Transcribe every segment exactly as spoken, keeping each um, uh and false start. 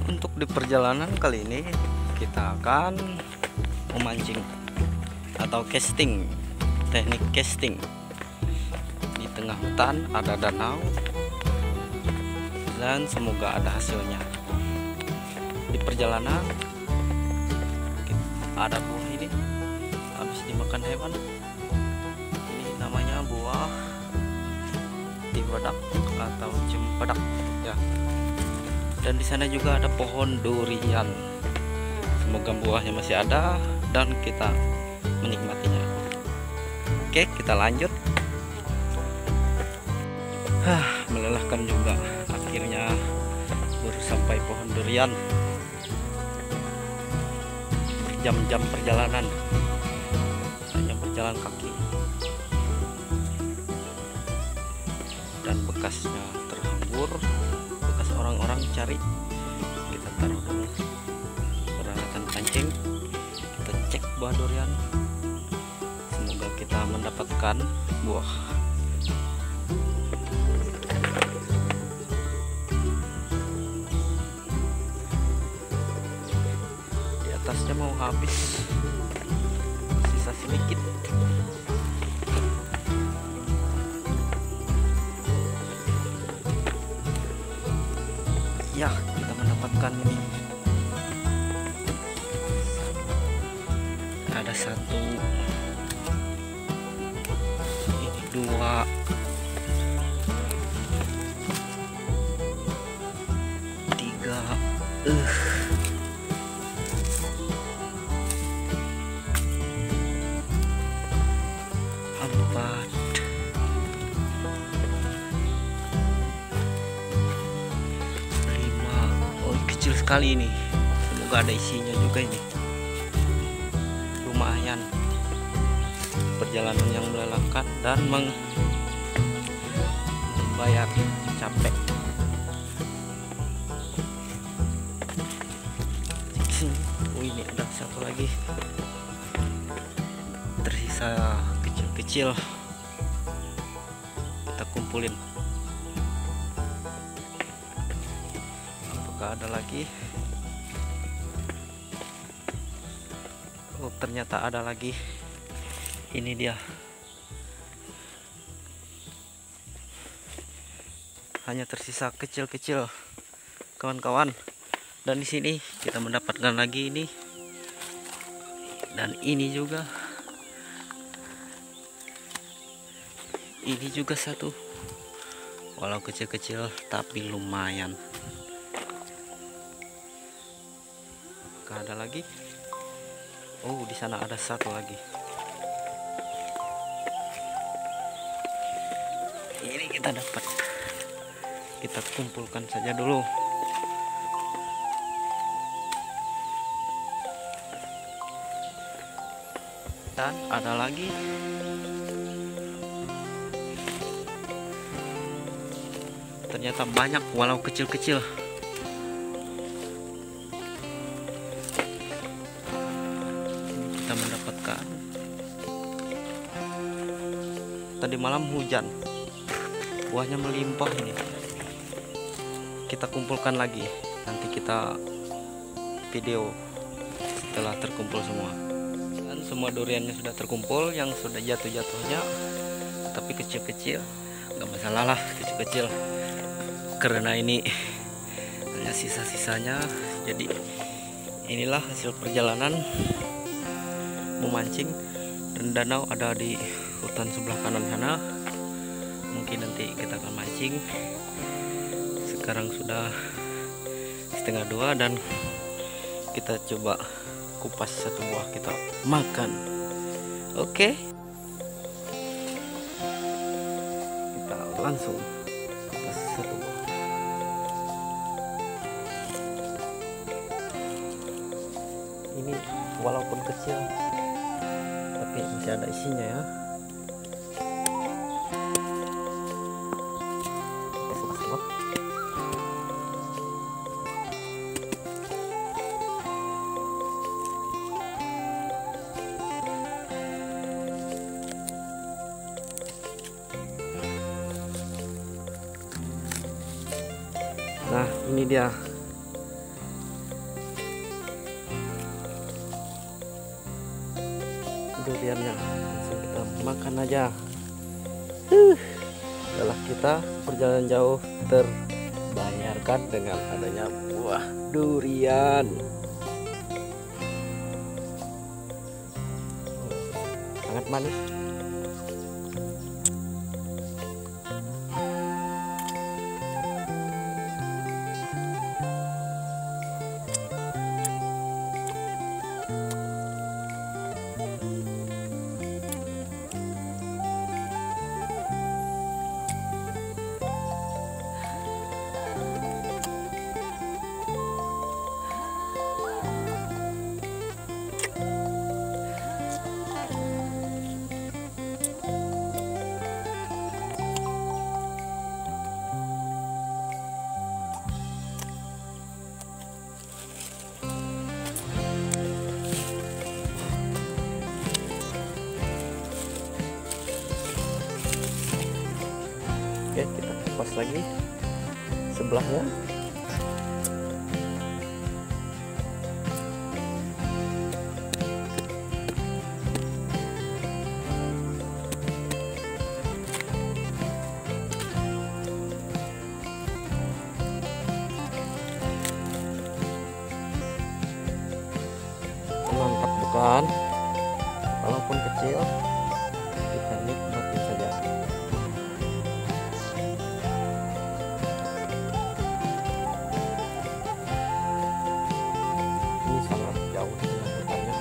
Untuk di perjalanan kali ini kita akan memancing atau casting, teknik casting. Di tengah hutan ada danau dan semoga ada hasilnya. Di perjalanan ada buah ini habis dimakan hewan. Ini namanya buah tiwadak atau cempedak ya. Dan di sana juga ada pohon durian. Semoga buahnya masih ada dan kita menikmatinya. Oke, kita lanjut. Hah, melelahkan juga. Akhirnya baru sampai pohon durian. Jam-jam perjalanan, hanya berjalan kaki, dan bekasnya terhambur, bekas orang-orang cari. Kita taruh dulu peralatan pancing, kita cek buah durian, semoga kita mendapatkan buah. Di atasnya mau habis, sisa sedikit. Ya, kita mendapatkan ini. Ada satu, ini dua, tiga, uh. empat, lima. Oh, kecil sekali ini. Semoga ada isinya juga ini. Lumayan. Perjalanan yang melelahkan dan meng membayar capek. Oh, ini ada satu lagi. Tersisa kecil-kecil, kita kumpulin. Apakah ada lagi? Oh, ternyata ada lagi. Ini dia. Hanya tersisa kecil-kecil, kawan-kawan. Dan di sini kita mendapatkan lagi ini. Dan ini juga. Ini juga satu, walau kecil-kecil tapi lumayan. Apakah ada lagi? Oh, di sana ada satu lagi. Ini kita dapat. Kita kumpulkan saja dulu. Dan ada lagi. Ternyata banyak walau kecil-kecil. Kita mendapatkan. Tadi malam hujan, buahnya melimpah ini. Kita kumpulkan lagi. Nanti kita video setelah terkumpul semua. Dan semua duriannya sudah terkumpul, yang sudah jatuh-jatuhnya, tapi kecil-kecil, nggak masalah lah kecil-kecil. Karena ini hanya sisa-sisanya. Jadi inilah hasil perjalanan memancing. Dan danau ada di hutan sebelah kanan sana. Mungkin nanti kita akan mancing. Sekarang sudah setengah dua dan kita coba kupas satu buah, kita makan. Oke, kita langsung kupas satu buah. Ini walaupun kecil tapi masih ada isinya ya. Nah, ini dia duriannya, langsung kita makan aja. Huh. Setelah kita perjalanan jauh terbayarkan dengan adanya buah durian. Sangat manis. Oke, kita kupas lagi sebelahnya. Mantap bukan? Walaupun kecil, kita nikmatin saja. Ini sangat jauh dengan hutannya.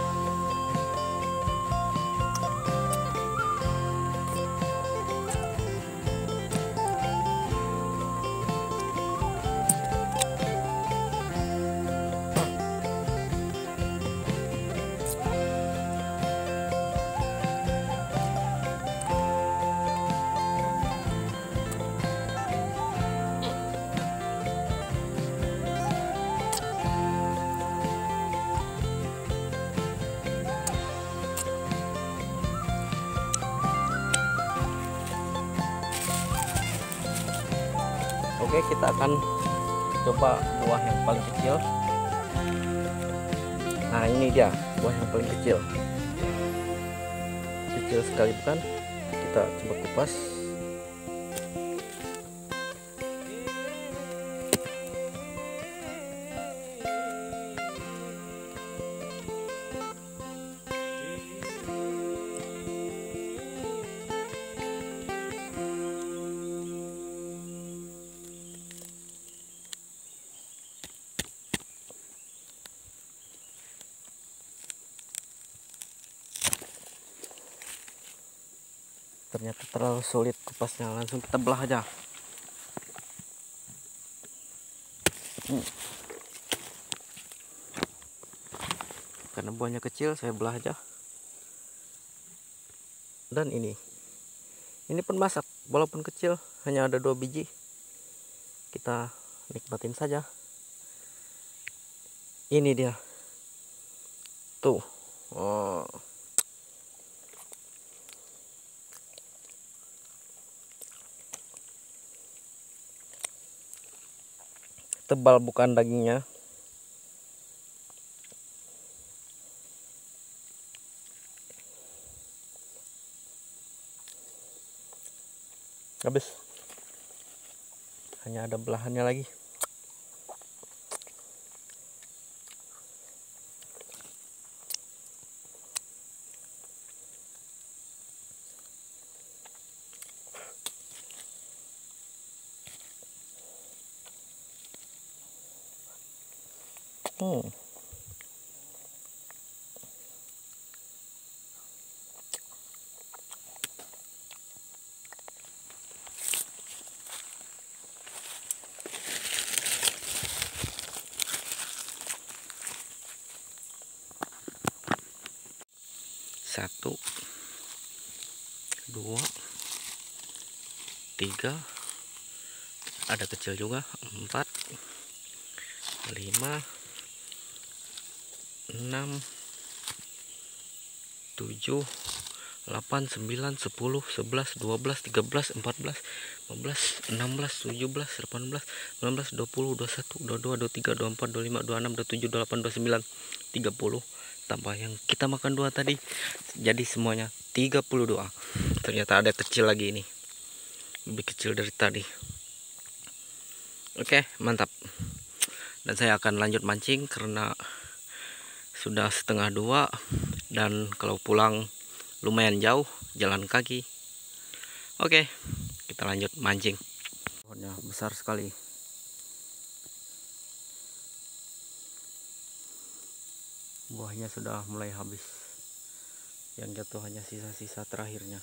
Oke, kita akan coba buah yang paling kecil. Nah, ini dia buah yang paling kecil. Kecil sekali bukan? Kita coba kupas. Ternyata terlalu sulit kupasnya, langsung kita belah aja. hmm. Karena buahnya kecil, saya belah aja. Dan ini ini pun masak, walaupun kecil, hanya ada dua biji. Kita nikmatin saja. Ini dia tuh. Oh, tebal bukan dagingnya. Habis, hanya ada belahannya lagi. Hmm. Satu, dua, tiga, ada kecil juga, empat, lima, enam, tujuh, delapan, sembilan, sepuluh, sebelas, dua belas, tiga belas, empat belas, lima belas, enam belas, tujuh belas, delapan belas, sembilan belas, dua puluh, dua puluh satu, dua puluh dua, dua puluh tiga, dua puluh empat, dua puluh lima, dua puluh enam, dua puluh tujuh, dua puluh delapan, dua puluh sembilan, tiga puluh, tambah yang kita makan dua tadi, jadi semuanya tiga puluh dua. Ternyata ada kecil lagi ini, lebih kecil dari tadi. Oke, mantap. Dan saya akan lanjut mancing karena sudah setengah dua, dan kalau pulang lumayan jauh jalan kaki. Oke, kita lanjut mancing. Pohonnya besar sekali. Buahnya sudah mulai habis, yang jatuh hanya sisa-sisa terakhirnya.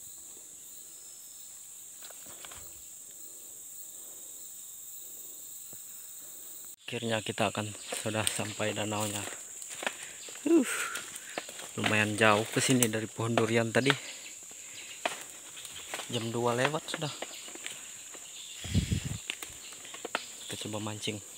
Akhirnya kita akan sudah sampai danaunya. Uh, lumayan jauh ke sini dari pohon durian tadi. Jam dua lewat sudah. Kita coba mancing.